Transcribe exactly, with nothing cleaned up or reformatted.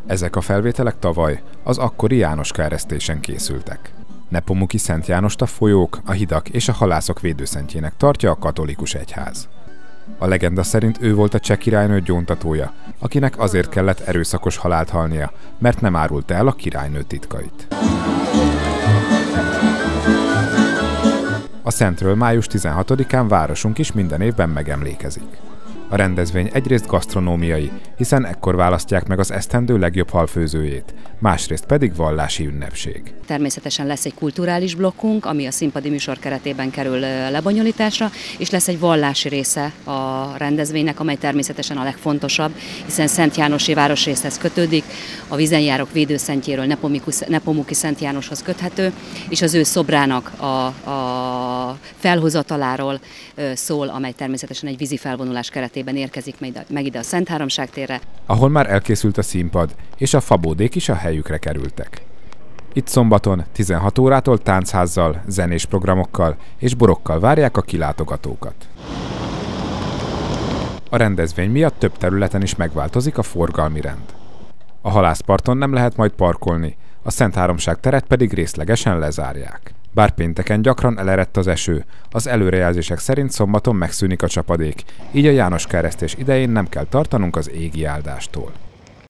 Ezek a felvételek tavaly, az akkori Jánoska eresztésen készültek. Nepomuki Szent Jánost a folyók, a hidak és a halászok védőszentjének tartja a katolikus egyház. A legenda szerint ő volt a cseh királynő gyóntatója, akinek azért kellett erőszakos halált halnia, mert nem árulta el a királynő titkait. A szentről május tizenhatodikán városunk is minden évben megemlékezik. A rendezvény egyrészt gasztronómiai, hiszen ekkor választják meg az esztendő legjobb halfőzőjét, másrészt pedig vallási ünnepség. Természetesen lesz egy kulturális blokkunk, ami a színpadi műsor keretében kerül lebonyolításra, és lesz egy vallási része a rendezvénynek, amely természetesen a legfontosabb, hiszen Szent Jánosi városrészhez kötődik, a Vizenjárok védőszentjéről Nepomuki Szent Jánoshoz köthető, és az ő szobrának a, a felhozataláról szól, amely természetesen egy vízi felvonulás keretében érkezik meg ide a Szentháromság térre. Ahol már elkészült a színpad, és a fabódék is a helyükre kerültek. Itt szombaton tizenhat órától tánchazzal, zenés programokkal és borokkal várják a kilátogatókat. A rendezvény miatt több területen is megváltozik a forgalmi rend. A halászparton nem lehet majd parkolni, a Szentháromság teret pedig részlegesen lezárják. Bár pénteken gyakran elerett az eső, az előrejelzések szerint szombaton megszűnik a csapadék, így a Jánoska eresztés idején nem kell tartanunk az égi áldástól.